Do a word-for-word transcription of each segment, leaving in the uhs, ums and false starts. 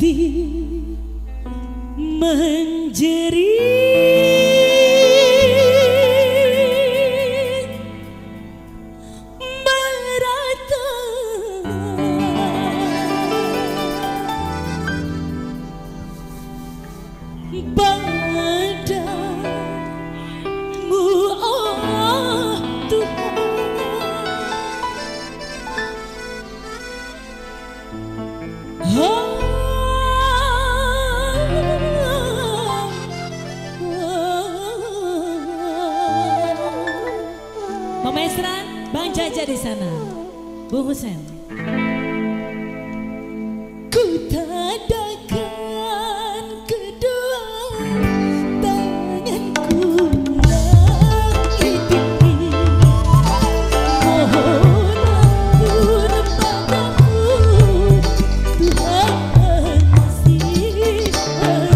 hati menjerit merata, padamu oh Tuhan. Oh, Pemaestran Bang Jaja di sana, Bung Husen. Ku tadakan kedua tanganku langit tinggi, mohon ampun padamu Tuhan kasihnya,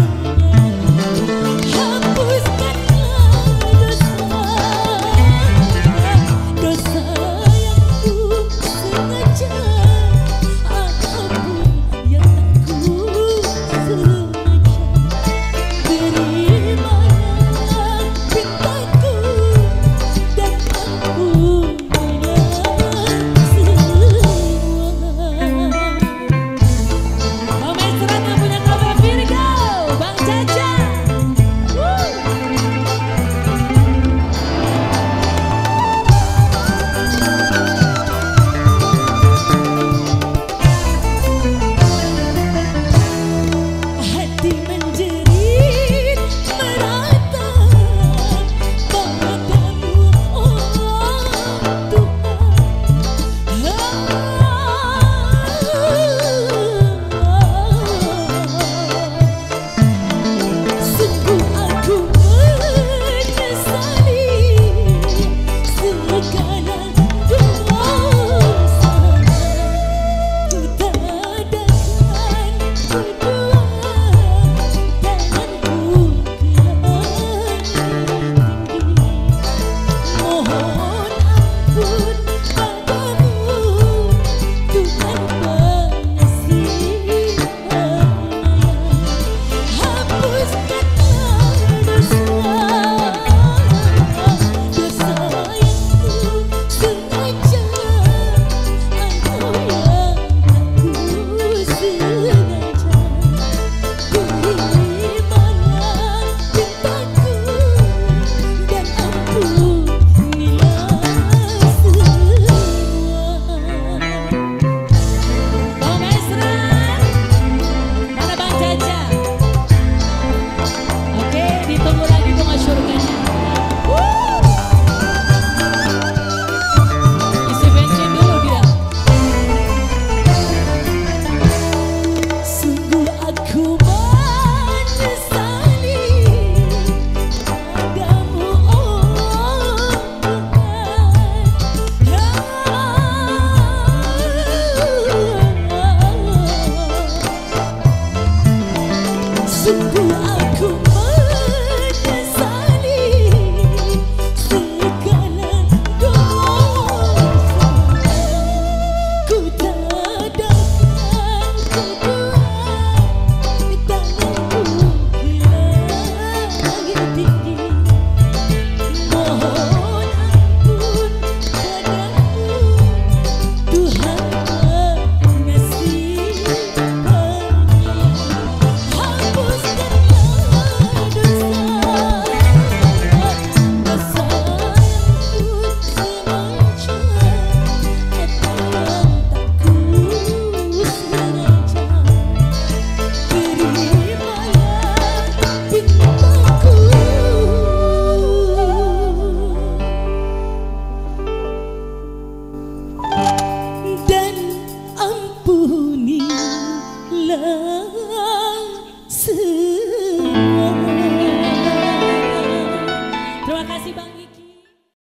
hapuskanlah dosa dosa yang ku sengaja ataupun yang tak ku sengaja. Terimalah pintaku dan ampunilah semua. Pemaestran yang punya cover Virgo, Bang Jaja. Hati menjerit merata, padamu oh Tuhan. Sungguh aku menyesali segala dosa. Ku tadakan kedua tanganku langit tinggi, mohon ampun padamu Tuhan pengasih penyayang, hapuskanlah dosa dosa yang ku sengaja atau yang tak ku sengaja. Terimalah pintaku dan ampunilah semua. Pemaestran, mana Bang Jaja? Oke, ditunggu lagi bunga surganya. Isi bensin dulu dia. Sungguh aku menyesali padamu oh Tuhan. Sungguh aku menyesali segala dosa. Ku tadakan kedua tanganku langit tinggi, mohon ampun padamu Tuhan pengasih penyayang, hapuskanlah dosa dosa yang ku sengaja atau yang tak ku sengaja. Terimalah pintaku dan ampunilah